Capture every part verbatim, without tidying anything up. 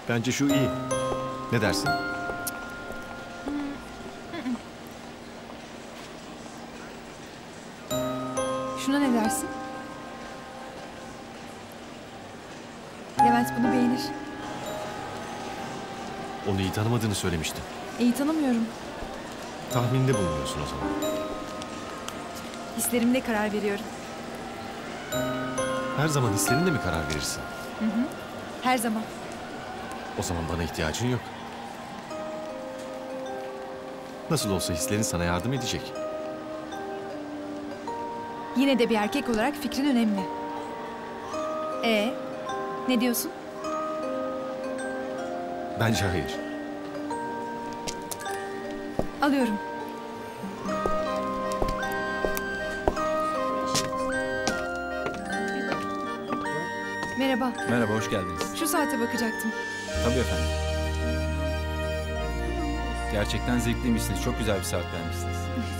Bence şu iyi. Ne dersin? Şuna ne dersin? Levent bunu beğenir. Onu iyi tanımadığını söylemiştin. İyi tanımıyorum. Tahminde bulunuyorsun o zaman. Hislerimle karar veriyorum. Her zaman hislerinle mi karar verirsin? Hı hı. Her zaman. O zaman bana ihtiyacın yok. Nasıl olsa hislerin sana yardım edecek. Yine de bir erkek olarak fikrin önemli. Ee, ne diyorsun? Bence hayır. Alıyorum. Merhaba. Merhaba, hoş geldiniz. Şu saate bakacaktım. Tabii efendim. Gerçekten zevkliymişsiniz. Çok güzel bir saat beğenmişsiniz.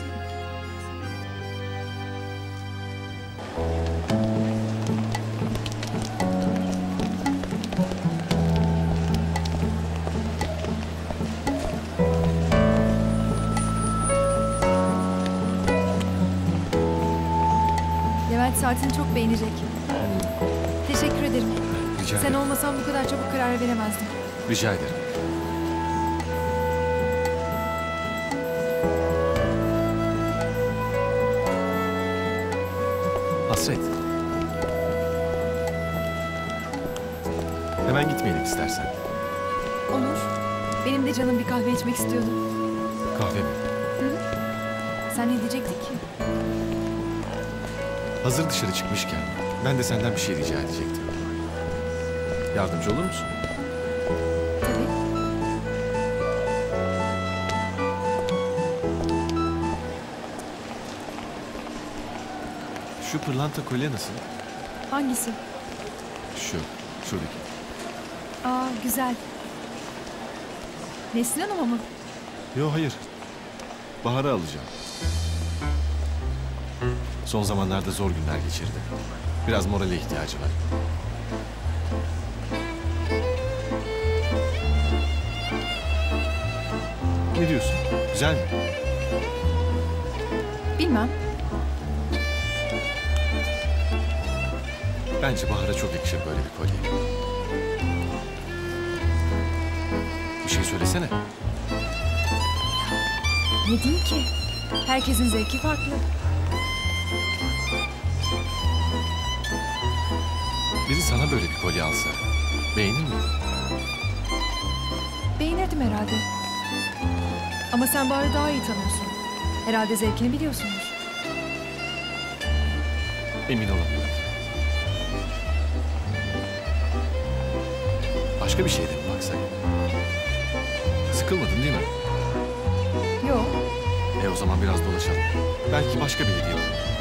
Levent saatini çok beğenecek. Teşekkür ederim. Rica Sen ederim. olmasan bu kadar çabuk karar veremezdim. Rica ederim. Hasret. Hemen gitmeyelim istersen. Olur. Benim de canım bir kahve içmek istiyordu. Kahve mi? Sen ne diyecektin ki? Hazır dışarı çıkmışken ben de senden bir şey rica edecektim. Yardımcı olur musun? Tabii. Şu pırlanta kolye nasıl? Hangisi? Şu, şuradaki. Aa, güzel. Neslihan Hanım'a mı? Yo hayır. Bahar'a alacağım. Son zamanlarda zor günler geçirdi. Biraz morale ihtiyacı var. Ne diyorsun? Güzel mi? Bilmem. Bence Bahar'a çok yakışır böyle bir kolye. Bir şey söylesene. Ne diyeyim ki? Herkesin zevki farklı. Biri sana böyle bir kolye alsa beğenir miydin? Beğenirdim herhalde. Ama sen Bahar'ı daha iyi tanıyorsun. Herhalde zevkini biliyorsundur. Emin olamıyorum. Başka bir şeye de mi baksak? Sıkılmadın değil mi? Yok. E o zaman biraz dolaşalım. Belki başka bir hediye olur.